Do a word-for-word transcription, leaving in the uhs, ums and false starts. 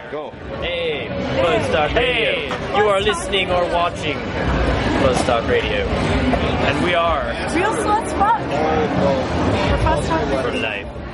Go. Hey, Buzz Talk Radio. Hey. You are listening or watching Buzz Talk Radio. And we are Real Sluts Fuck. For Buzz Talk Radio. for life.